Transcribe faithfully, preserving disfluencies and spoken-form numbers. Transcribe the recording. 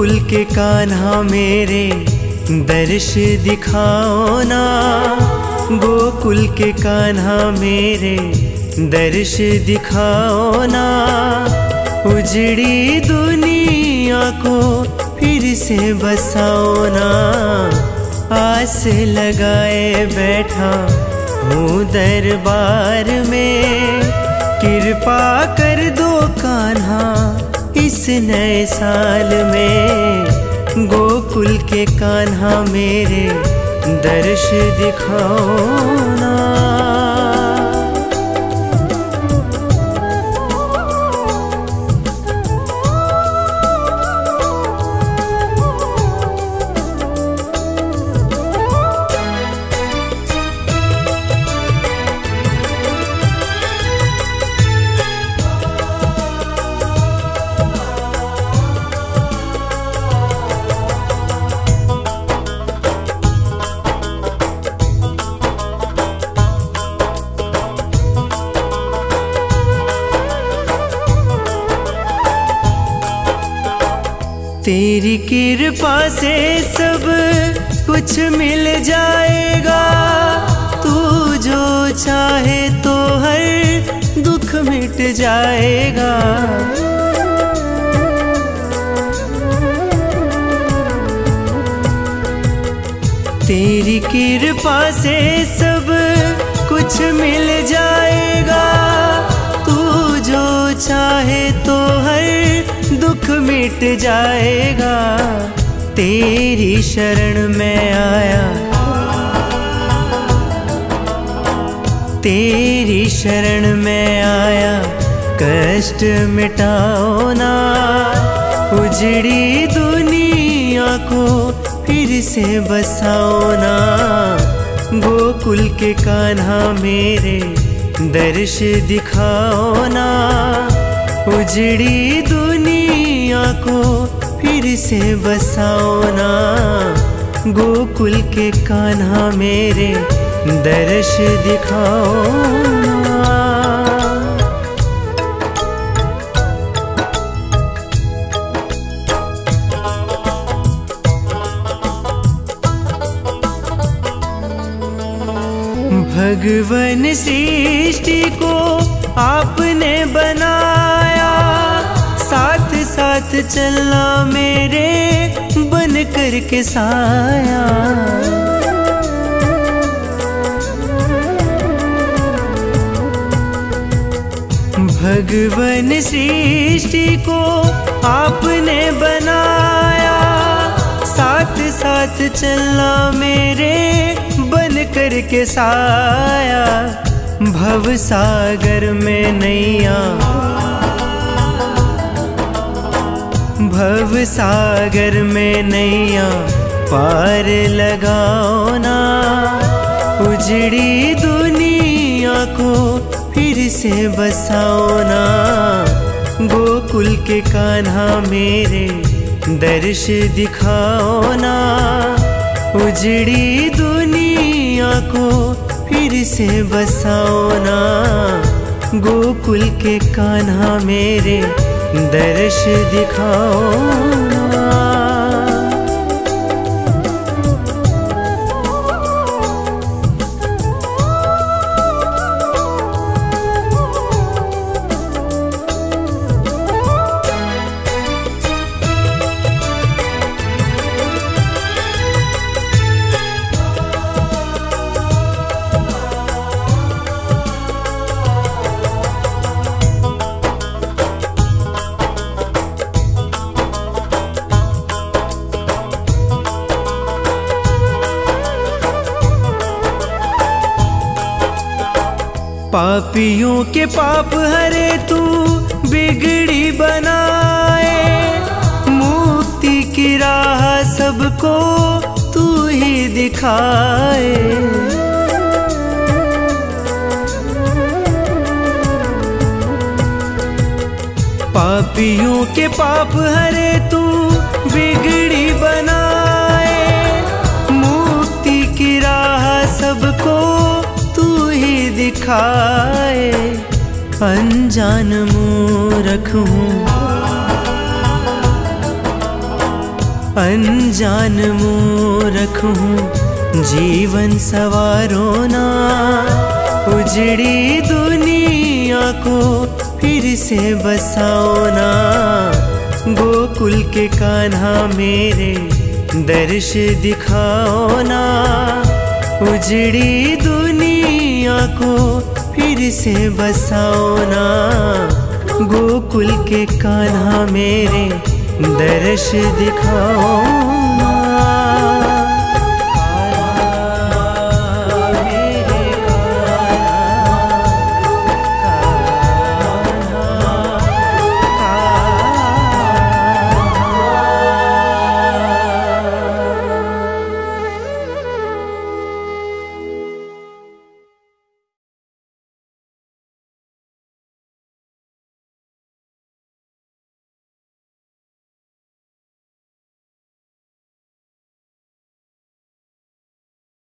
गोकुल के कान्हा मेरे दर्श दिखाओ ना, गोकुल के कान्हा मेरे दर्श दिखाओ ना। उजड़ी दुनिया को फिर से बसाओ ना, आस लगाए बैठा हूँ दरबार में। कृपा कर दो कान्हा इस नए साल में, गोकुल के कान्हा मेरे दर्श दिखाओ ना। तेरी कृपा से सब कुछ मिल जाएगा, तू जो चाहे तो हर दुख मिट जाएगा। तेरी कृपा से सब कुछ मिल जाएगा, तू जो चाहे तो हर दुख मिट जाएगा। तेरी शरण में आया, तेरी शरण में आया, कष्ट मिटाओ ना। उजड़ी दुनिया को फिर से बसाओ ना, गोकुल के कान्हा मेरे दर्श दिखाओ ना। उजड़ी दुनिया को फिर से बसाओ ना, गोकुल के कान्हा मेरे दर्श दिखाओ ना। भगवन सृष्टि को आपने बनाया, साथ साथ चलना मेरे बन कर के साया। भगवन सृष्टि को आपने बनाया, साथ साथ चलना मेरे बन कर के साया। भव सागर में नैया, भव सागर में नैया पार लगाओ ना। उजड़ी दुनिया को फिर से बसाओ ना, गोकुल के कान्हा मेरे दर्श दिखाओ ना। उजड़ी दुनिया को फिर से बसाओ ना, गोकुल के कान्हा मेरे दर्श दिखाओ ना। पापियों के पाप हरे तू बिगड़ी बनाए, मुक्ति की राह सबको तू ही दिखाए। पापियों के पाप हरे तू बिगड़ी बनाए, मुक्ति की राह सबको दिखाए। अनजान मूर्ख हूँ, अनजान मूरख हूँ जीवन सवारो ना, उजड़ी दुनिया को फिर से बसाओ ना। गोकुल के कान्हा मेरे दर्श दिखाओ ना, उजड़ी दुनिया को फिर से बसाओ ना। गोकुल के कान्हा मेरे दर्श दिखाओ